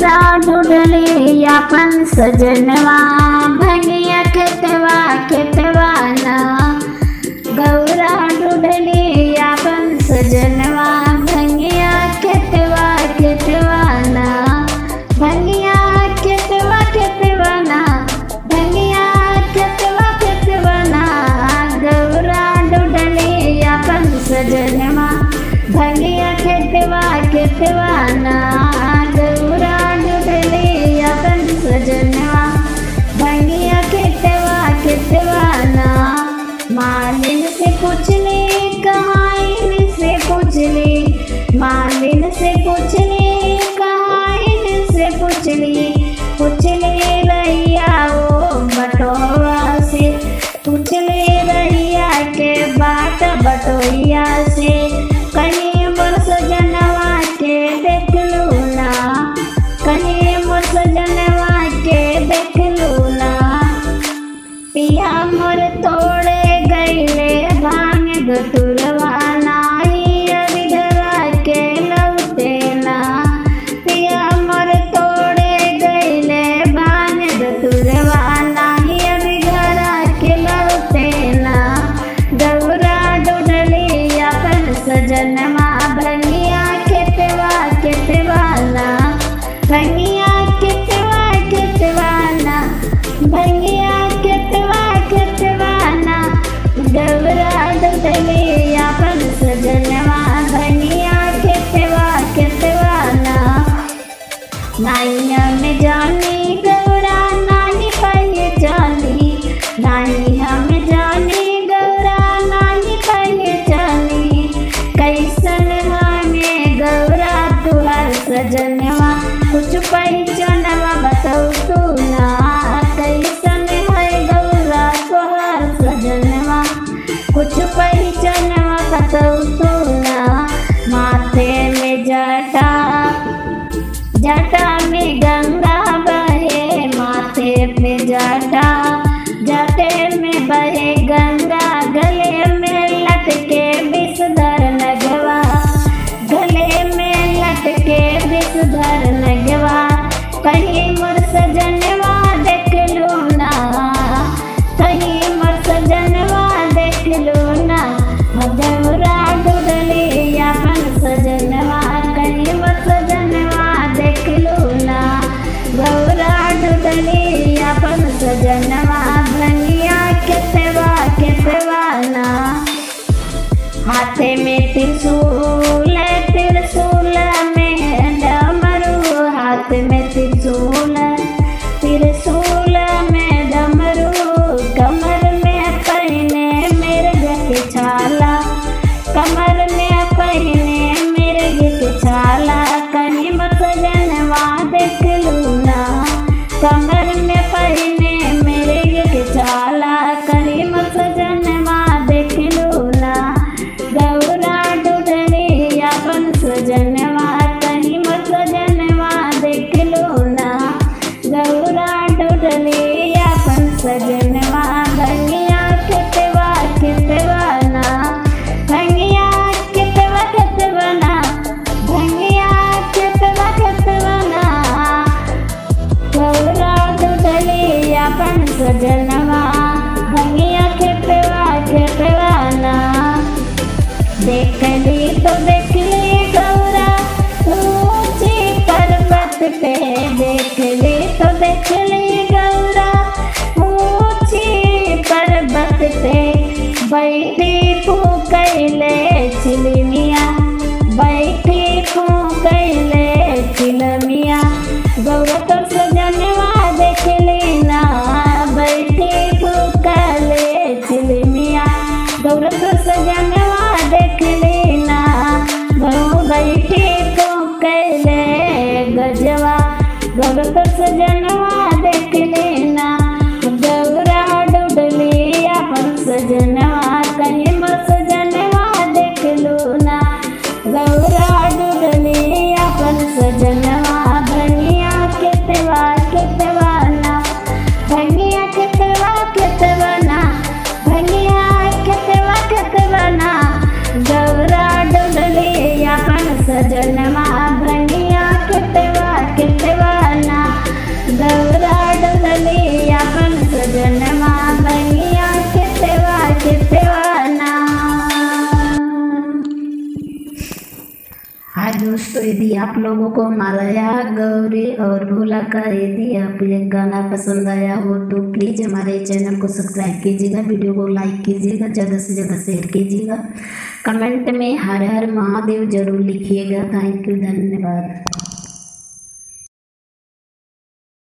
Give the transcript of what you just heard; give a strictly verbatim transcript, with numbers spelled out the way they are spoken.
गौरा ढूंढली अपन सजनवा भंगिया खेतवा खेतवा ना। गौरा ढूंढली अपन सजनवा भंगिया खेतवा खेतवा ना। भंगिया खेतवा खेतवा ना भंगिया खेतवा खेतवा ना। गौरा ढूंढली अपन सजनवा भंगिया खेतवा खेतवा ना। गौरा ढूंढली अपन सजनवा भंगिया खेतवा खेतवा ना। मालिन से पूछली कहाँ इन से पूछली मालिन से पूछली कहाँ इन से पूछली। पूछली रैया वो बटोवा से पूछली रैया के बाट बटोइया से। कहीं मोर सजनवा के देख लू ना कहीं मोर सजनवा के देख लू ना। पिया मोर तोड़े गईले भांग गटुरवा नाई अभी धरा के लौटे ना। पिया मोर तोड़े गईले भांग गटुरवा नाई अभी धरा के लौटे ना। गौरा ढूंढली अपन सजनवा भंगिया खेतवा खेतवा ना। भंगिया खेतवा खेतवा ना भंगिया खेतवा खेतवा ना। गौरा ढूंढली अपन सजनवा भंगिया खेतवा खेतवा ना। नाई हमें जानी गौरा नाई पहचानी नाई हमें जानी गौरा नाई पहचानी। कैसन हमें गौरा तुहार सजनवा कुछ पहचानवा बताऊ तू ना। कैसन है गौरा तुहार सजनवा कुछ पहचानवा बताऊ तू ना। माथे में जटा जटा में गंगा बहे माथे पे जटा जटे में बहे गंगा। गले में लटके विषधर नगवा गले में लटके विषधर नगवा। कहीं मोर सजनवा देख लू ना कहीं मोर सजनवा देख लू ना। गौरा ढूंढली अपन सजनवा कहीं मोर सजनवा देख लू ना। गौरा ढूंढली अपन सजनवा भंगिया खेतवा खेतवा ना। हाथे में त्रिशूल त्रिशूल में डमरू हाथ में त्रिशूल त्रिशूल में डमरू। कमर में पहने मिर्ग की छाला कमर में पहने मिर्ग की छाला। कहीं मोर सजनवा देख लू ना कमर में पहने मिर्ग की छाला। कहीं मोर सजनवा देख लू ना। गौरा ढूंढली अपन सजनवा कहीं मोर सजनवा देख लू ना। गौरा ढूंढली अपन सजनवा भंगिया खेतवा खेतवा ना। भंगिया खेतवा खेतवा ना भंगिया खेतवा खेतवा ना। गौरा ढूंढली अपन सजनवा भंगिया खेतवा खेतवा ना। देखली तो देखली गौरा ऊंची पर्वत पे देखली तो देखली गौरा ऊंची पर्वत पे। बैठी फूकैले चिलमिया बैठी फूकैले चिलमिया। गौरा तोर सजनवा देखली ना बैठी फूकैले चिलमिया। गौरा तोर सजनवा देखली ना गौ बैठी फूकैले गजवा। गौरा तोर सजनवा देखली ना। गौरा ढूंढली अपन सजनवा कहीं मोर सजनवा देख लू ना। गौरा ढूंढली अपन सजनवा भंगिया खेतवा खेतवा ना। भंगिया खेतवा खेतवा ना भंगिया खेतवा खेतवा ना। गौरा ढूंढली अपन सजनवा भंगिया खेतवा खेतवा यदि आप लोगों को हमारा या गौरी और भोला का यदि आप ये गाना पसंद आया हो तो प्लीज़ हमारे चैनल को सब्सक्राइब कीजिएगा, वीडियो को लाइक कीजिएगा, ज़्यादा से ज़्यादा शेयर कीजिएगा, कमेंट में हर हर महादेव जरूर लिखिएगा। थैंक यू, धन्यवाद।